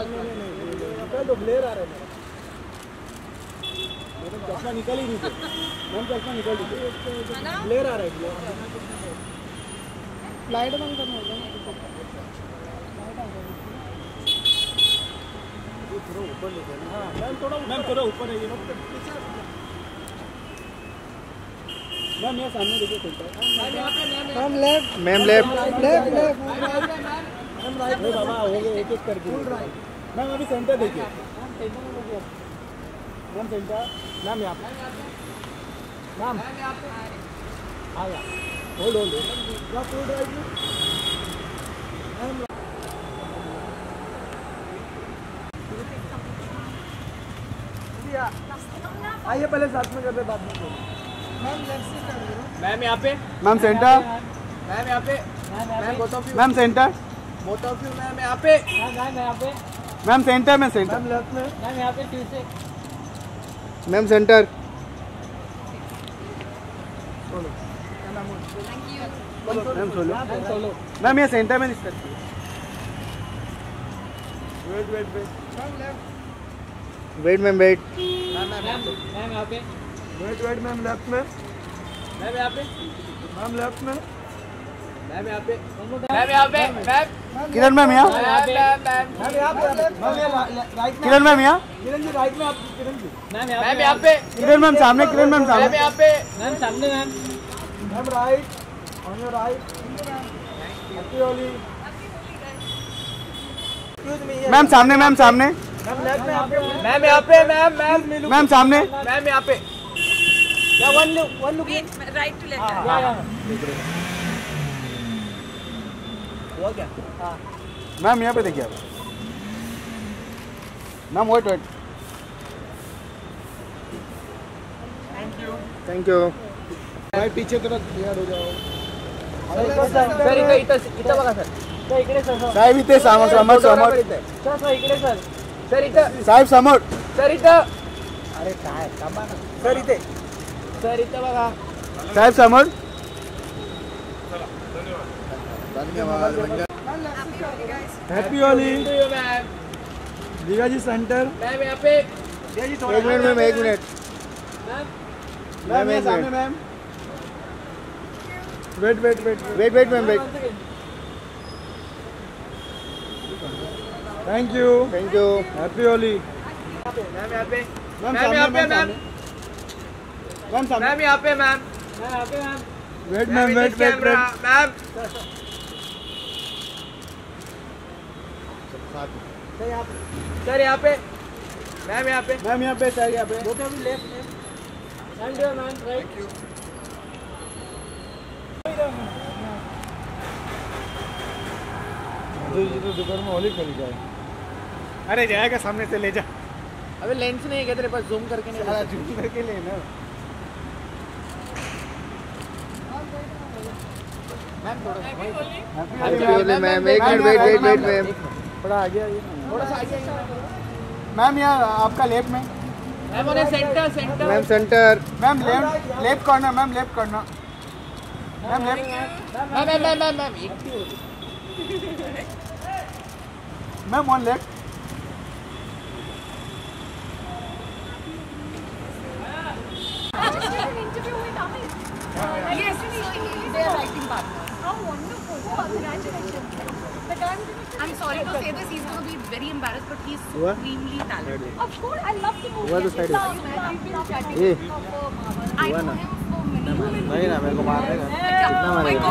नहीं तो ब्लेयर आ रहा है मेरा चश्मा निकल ही नहीं थे मैम चश्मा निकल ही ब्लेयर आ रहा है लाइट बंद करना होगा थोड़ा ऊपर लेके ना मैम थोड़ा ऊपर है ये मैम यहाँ सामने देखिए ma'am left ma'am left ma'am right बाबा हो गए एक एक करके मैम अभी सेंटर देखिए मैम सेंटर मैम यहाँ मैम आ गया होल्ड राइट मैम आइए पहले साथ में करते बात में मैम लेफ्ट से कर दो मैम यहाँ पे मैम सेंटर मैम यहाँ पे ma'am both of you ma'am centre both of you ma'am यहाँ पे मैम यहाँ पे मैम सेंटर मैम लेफ्ट में मैम यहाँ पे पीछे ma'am centre solo thank you ma'am solo ma'am ये सेंटर में दिख सकती है wait ma'am left wait ma'am wait ma'am यहाँ पे वेट मैम लेफ्ट में मैम यहाँ पे मैम लेफ्ट में मैम यहाँ पे मैम यहाँ पे मैम किरण मैम यहाँ मैम यहाँ पे किरण मैम यहाँ किरण जी राइट में आप किरण जी मैम यहाँ पे किरण मैम सामने किरण मैम सामने मैम यहाँ पे मैम सामने ma'am right on your right happy Holi ma'am सामने मैम सामने मैम लेफ्ट में मैम यहाँ पे मैम सामने मैम यहाँ पे या one look right to left हुआ क्या मैम यहाँ पे देखिए आप मैम वेट थैंक यू भाई पीछे तरफ क्लियर हो जाओ सर इथं बघा सर इकडे सर साहेब इथे समोर सर इकडे सर इथं साहेब समोर सर इथं अरे काय थांबा ना सर इथे बघा साहेब समोर happy Holi Divya ji centre ma'am यहाँ पे एक मिनट मैम एक मिनट मैम सामने ma'am wait ma'am wait thank you happy Holi ma'am यहाँ पे मैम यहाँ पे मैम मैम यहाँ पे ma'am wait ma'am wait ma'am sir यहाँ पे मैम यहाँ पे मैम यहाँ पे सर यहाँ पे both of you left ma'am right तो दोपहर में होली खेली जाए अरे जाएगा सामने से ले जा अबे लेंस नहीं है क्या तेरे पास जूम करके नहीं जूम करके लेना मैम थोड़ा मैम एक मिनट वेट मैम थोड़ा आगे आइए थोड़ा सा आगे मैम यहाँ आपका लेफ्ट में मैम उन्हें centre ma'am centre ma'am left करना मैम लेफ्ट करना ma'am left ma'am ma'am one left Yes, they are writing partners. How wonderful! Oh, congratulations. But I'm sorry to say this, he's going to be very embarrassed, but he's supremely talented. Of course, I love the movie. What the side? I know him for many नहीं ना मेरे को मार देगा कितना मारेगा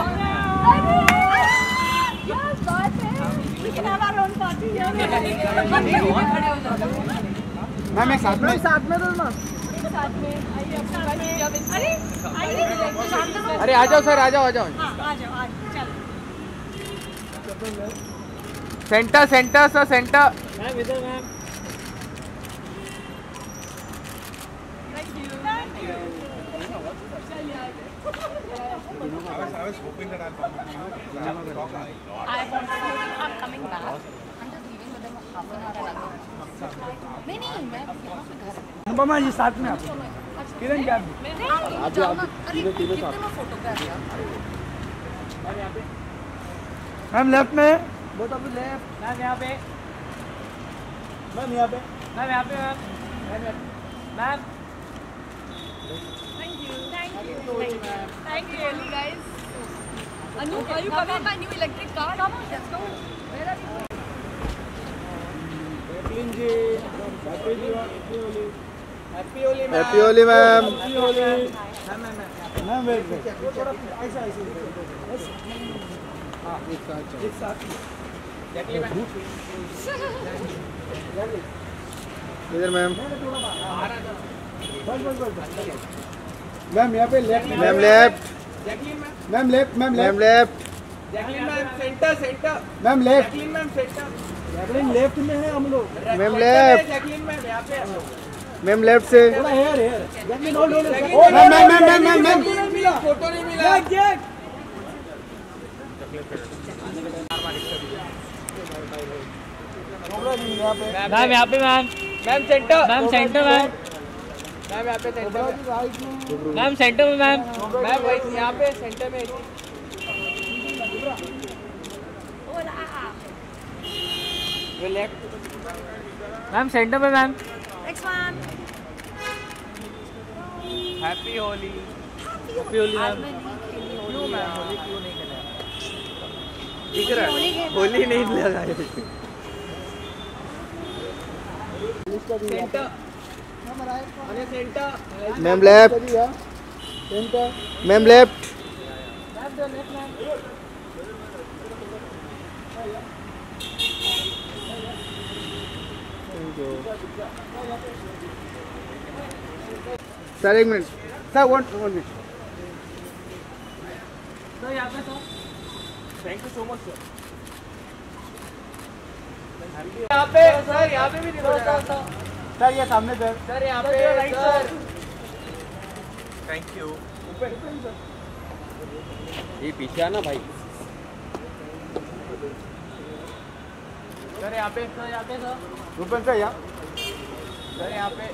Yes, बात है. We can have our own party here. Ma'am एक साथ में दो ना साथ में आइए अरे आइए अरे आ जाओ सर आ जाओ हाँ आ जाओ चलो centre sir centre Thank you. I was hoping that I'll talk. I'm coming back. I'm just leaving with them half an hour. नहीं मैं यहाँ पे घर अनुपमा जी साथ में आप किरण क्या मैम लेफ्ट में both of you left ma'am यहाँ पे मैम यहाँ पे मैम यहाँ पे ma'am ma'am Thank you. Thank you, really, guys. Anu, are you coming? My new electric car. Come on, let's go. Where are you going? Jacqueline ji, happy Holi. Happy Holi ma'am. Happy Holi ma'am. Happy Holi ma'am wait थोड़ा ऐसा हाँ एक साथ इधर ma'am ma'am यहाँ पे left ma'am left ma'am left ma'am left Jacqueline ma'am centre ma'am left Jacqueline ma'am centre Jacqueline left में है हम लोग मैम सेंटर लेफ्ट है, जैकलिन मैम यहाँ पे मैम लेफ्ट से थोड़ा here Jacqueline hold ma'am photo नहीं मिला मैम यहाँ पे मैम सेंटर मैम यहाँ पे सेंटर मैम सेंटर में मैम वही यहाँ पे सेंटर में वो लेफ्ट मैम सेंटर में ma'am Next one. Happy Holi आज मैं नहीं खेली क्यों होली। मैम होली क्यों नहीं खेला दिख रहा है होली नहीं लगाई centre centre ma'am left ma'am left sir एक minute sir one minute sir यहाँ पे sir thank you so much sir यहाँ पे भी दिखो सर ये सामने सर यहाँ पे सर थैंक यू ये पीछे आना भाई सर यहाँ पे सर रूपन सर यहाँ सर यहाँ पे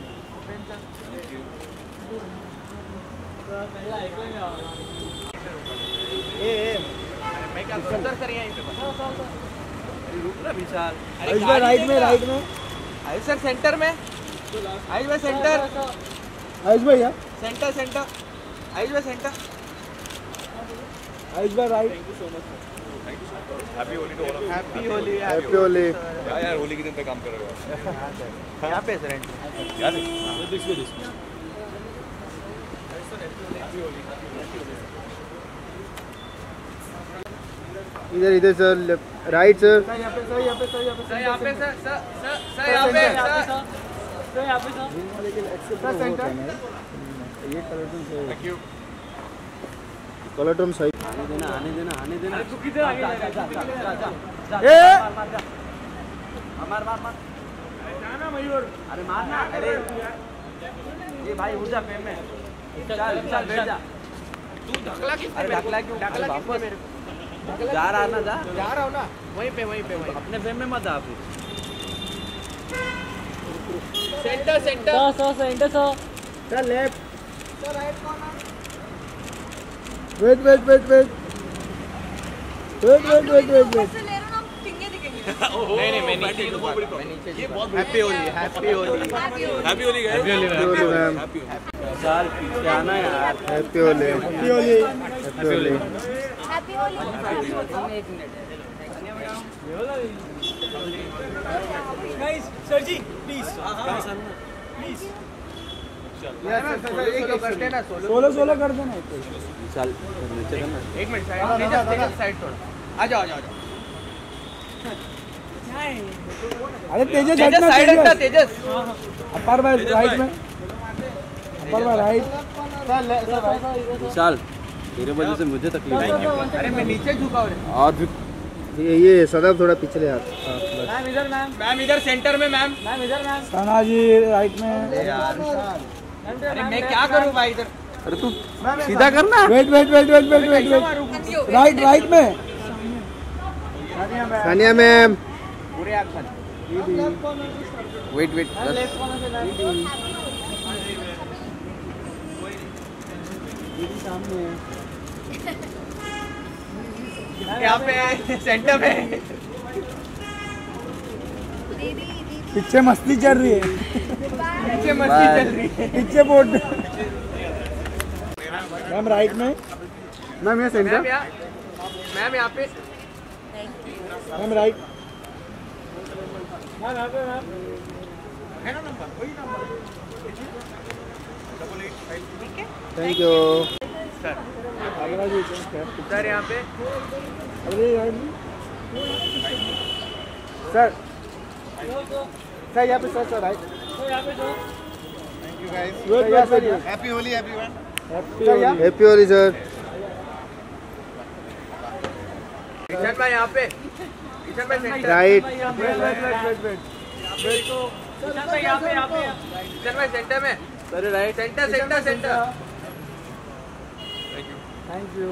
मैं क्या करूं सर यहीं पे रुक ना विशाल राइट में आयुष सर सेंटर में आयुष भाई सेंटर आयुष भाई यहाँ सेंटर आयुष भाई सेंटर आयुष भाई right happy Holi to all of happy Holi happy Holi यार होली के दिन पे काम कर रहे हो यहाँ पे सर याद है इधर सर राइट सर सर यहाँ पे सर सेंटर ये थैंक यू कलर टर्म सही आने देना तू किधर आगे मार जाना मयूर अरे मारना अरे ये भाई उठ जा पेम में चल बैठ जा तू ढकला क्यों वापस जा रहा ना जा रहा हूँ ना वहीं पे अपने फेम में मत आ फिर centre sir left sir right corner wait ऊपर से ले रहे हो ना, टिंगे दिखेंगे। नहीं मैं नीचे ये बहुत happy Holi Happy Holi. Happy Holi guys happy Holi ma'am साल पीछे आना यार happy Holi Happy Holi. Sir ji please करते ना सोलो कर देना चल नीचे करना एक मिनट साइड थोड़ा आ जाओ अरे तेजस साइड हटना तेजस अपर बाय राइट में अपर बाय राइट विशाल तेरे वजह से मुझे तकलीफ है अरे मैं नीचे झुका हूं और ये सदब थोड़ा पिछले हाथ मैम इधर सेंटर में मैम इधर मैम सना जी राइट में अरे मैं क्या करूं भाई इधर अरे तू सीधा करना वेट राइट में सानिया मैम पूरे आंख बंद वेट सामने यहाँ पे सेंटर में दीदी पीछे मस्ती चल रही है, पीछे मस्ती चल रही है, पीछे बोर्ड मैम राइट में, मैम यहाँ सेंटर, मैम यहाँ पे, मैम राइट, मैम यहाँ पे मैम है ना नंबर, वही number 8885। Thank you sir sir यहाँ पे, अरे सर सर यहाँ पे sir right, thank you guys, happy Holi everyone. Happy Holi sir. Kishan भाई यहाँ पे, किशन भाई सेंटर, राइट, किशन भाई यहाँ पे, किशन भाई सेंटर में, sir right, centre centre centre. Thank you.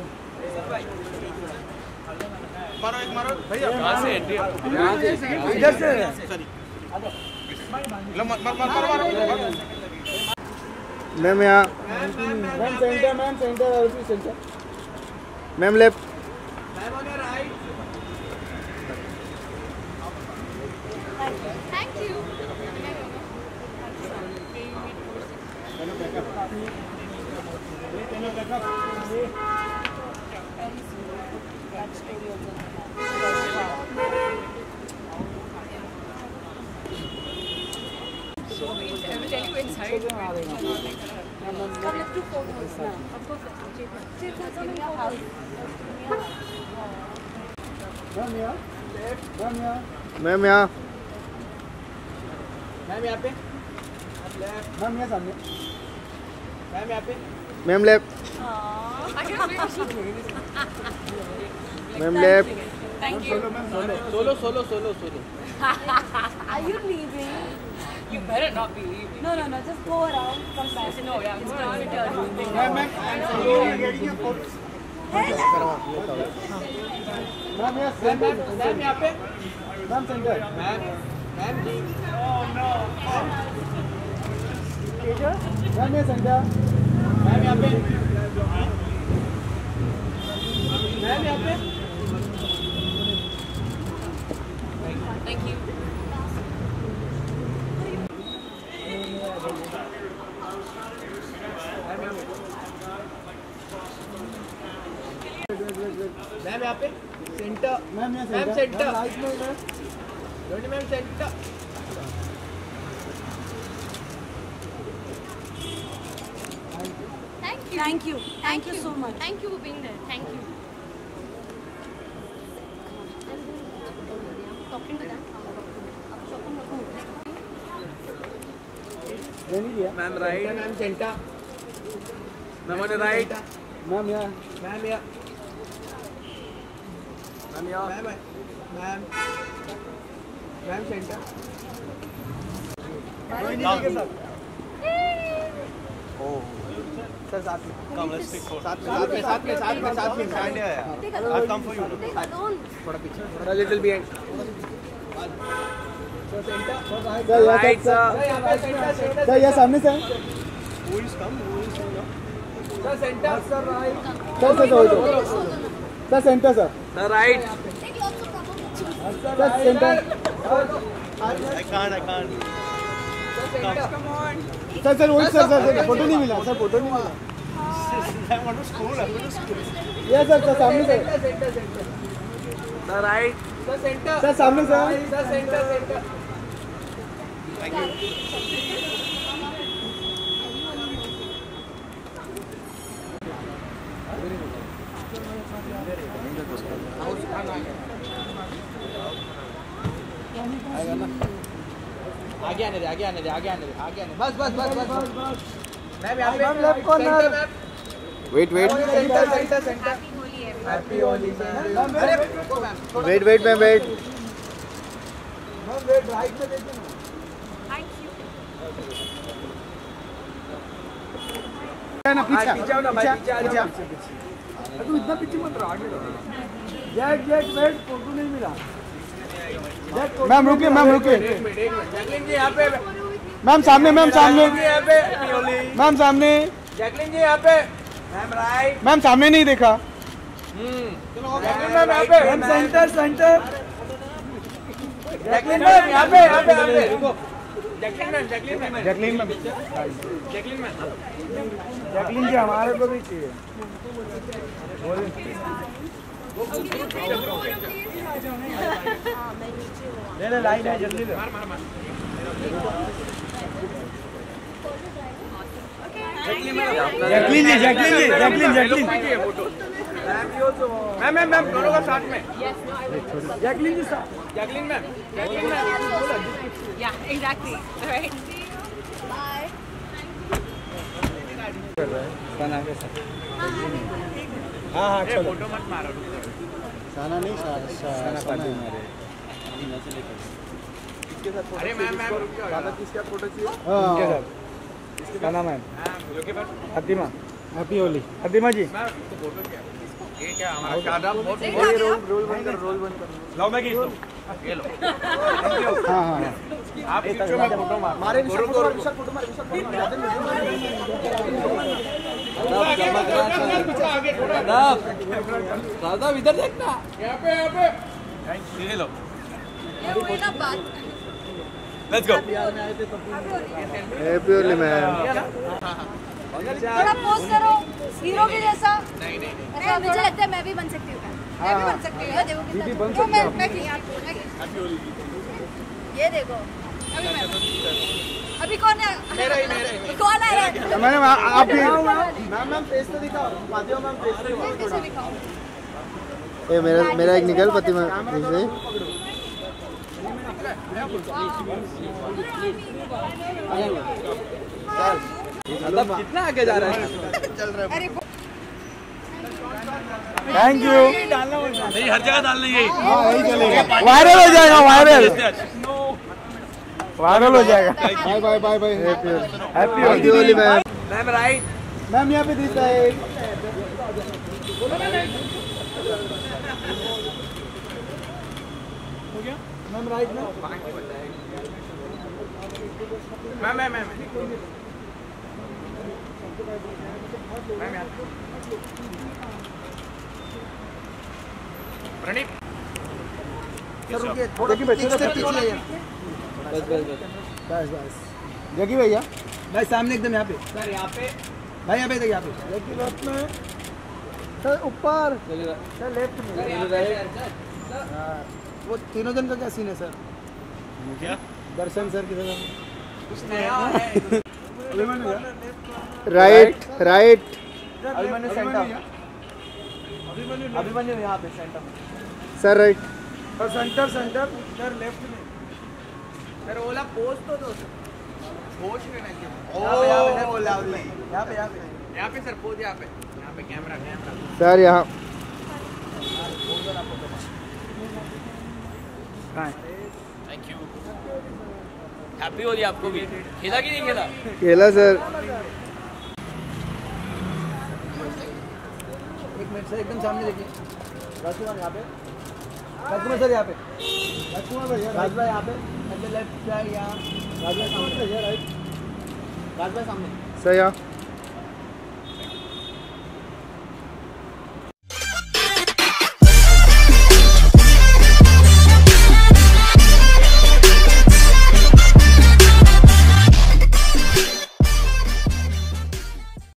मारो एक मारो भैया, यहाँ से एंट्री, इधर से लो मारो मारो। मैम यहाँ, ma'am centre, ma'am centre, centre, ma'am left, ma'am on your right. Thank you. I will tell you inside. Come, let's do photos now. Of course, ma'am यहाँ, मैम यहाँ, मैम यहाँ, मैम यहाँ पे, मैम यहाँ सामने, ma'am यहाँ पे, ma'am left, ma'am left, Thank you. Solo solo solo solo. Are you leaving? You better not be leaving. No, just go around. Come back. No, yeah, it's not return. Ma'am ma'am यहाँ centre, ma'am यहाँ पे, ma'am centre, ma'am ma'am ji, ma'am यहाँ centre, ma'am यहाँ पे, ma'am यहाँ पे। Thank you. Ma'am यहाँ पे, सेंटर, मैम यहाँ मैम सेंटर, राइट में, Ronnie ma'am centre. Thank you. Thank you so much. Thank you for being there. Thank you. Talking to them. नहीं दिया, ma'am right, ma'am centre, ma'am on right, ma'am यहाँ, ma'am यहाँ, ma'am यहाँ, ma'am ma'am centre. Sir साथ में, साथ में थोड़ा पीछे, थोड़ा little behind. Right sir, sir यहाँ सामने से, sir centre, sir right, sir centre, sir sir right, sir centre, I can't. Sir वही सर फोटो नहीं मिला, सर फोटो नहीं मिला, I want to school. ये सर सामने से, sir right, sir centre, sir सामने से, सर सेंटर। Thank you. आगे आने दे, बस। मैम यहाँ पे, ma'am left corner, wait centre. Happy Holi ma'am. अरे wait ma'am wait, ma'am wait, right में देखिए ना। Thank you. ना पीछे आओ ना भाई, पीछे आ जाओ। तू इतना पीछे मत रहो, आगे जेट वेट, फोटो नहीं मिला, मैम रुकिए, एक मिनट। जैकलिन जी यहाँ पे, मैम सामने, यहाँ पे, मैम सामने, जैकलिन जी यहाँ पे, मैम राइट, मैम सामने नहीं देखा, जैकलिन मैम यहाँ पे, मैम सेंटर, जैकलिन मैम यहाँ पे रुको। जैकलिन जी हमारे को भी चाहिए। ले लाइन है जल्दी ले। जैकलिन मैम दोनों का साथ में। जैकलिन जी साथ। Jacqueline ma'am Yeah, exactly. Right. Bye. हाँ चलो। फोटो मत मारो। साना नहीं साना अरे मैम रुक जाओ। दादा किसका फोटो चाहिए? इनके साथ। क्या नाम है? हतीमा जी। फोटो क्या? ये क्या हमारा कादा बहुत रोल बंद कर। लाओ मैं खींच दूं। ये लो। हाँ आप खींचो मैं फोटो मारे फोटो मार। दादा इधर देखना। यहाँ पे ये लो। ये हुई ना बात। Let's go. Happy Holi ma'am. थोड़ा पोज करो हीरो के जैसा। नहीं मुझे लगता है मैं भी बन सकती हूँ। मैं भी बन सकती हूँ। दीदी बन तो सकती मैं ये देखो अभी कौन है? कौन है? मैडम आप भी मैम फेस तो दिखाओ। माध्यम मैम फेस तो कैसे दिखाऊं? ये मेरा एक निकल पति में से मतलब कितना आगे जा रहा है? चल रहा है। Thank you. नहीं हर जगह डालना यही। हाँ यही चलेगा। वायरल हो जाएगा वायरल हो जाएगा। Bye happy Holi ma'am. Ma'am right. Ma'am यहाँ पे दिस साइड। हो गया मैम राइट में। मैम प्रणीत देखिए बस देखिए भैया भाई सामने एकदम यहाँ पे सर यहाँ पे भाई यहाँ पे देखिए यहाँ पे देखिए लेफ्ट में सर ऊपर सर लेफ्ट में वो तीनों जन का क्या सीन है सर? क्या दर्शन सर किधर कुछ नया है? Right Abhimanyu centre. अभिमन्यु यहाँ पे सेंटर में। सर राइट और सेंटर सर लेफ्ट में। सर ओला पोस्ट तो दो। पोस्ट लेना चाहिए। Oh lovely. यहाँ पे सर पोज यहाँ पे कैमरा सर यहाँ थैंक यू। हैप्पी होली आपको भी। खेला कि नहीं खेला? खेला सर। एक मिनट सर एकदम सामने देखिए। राजकुमार यहाँ पे। राजकुमार सर यहाँ पे। राजकुमार भैया राजभाई यहाँ पे। लेफ्ट साइड यहाँ। राजभाई सामने। राइट। राजभाई सामने। सर यहाँ